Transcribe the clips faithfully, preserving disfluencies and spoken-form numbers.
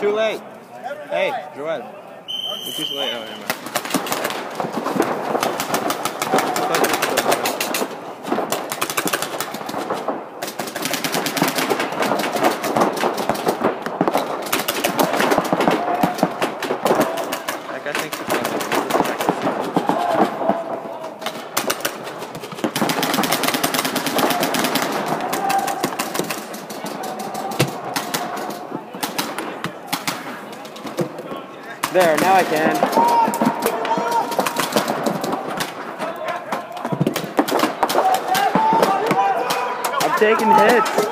too late. Hey, Joel. You're too late. Oh, never mind. Like, I think there, now I can. I'm taking hits.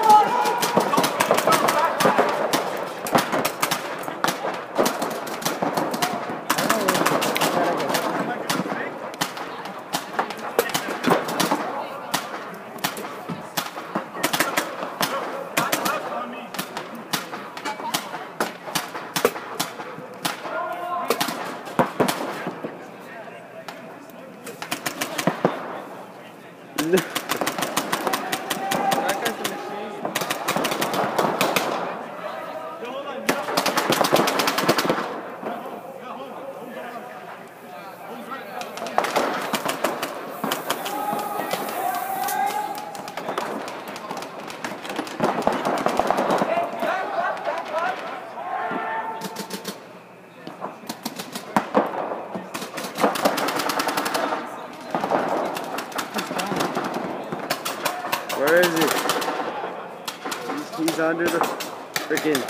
Where is he? He's, he's under the freaking.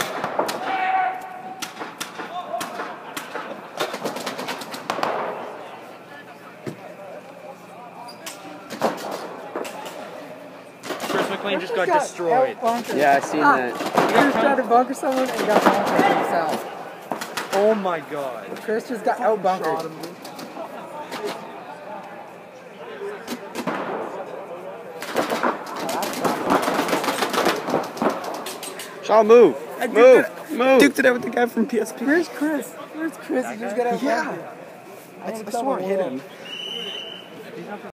Chris McLean just got, got destroyed. Yeah, I seen ah, that. He just tried to bunker someone and got bunkered himself. Oh my god. Chris just got out bunkered. Shaw, move! I move! It, move! Duked it out with the guy from P S P. Where's Chris? Where's Chris? He just got out. Yeah. I, I swore I hit him.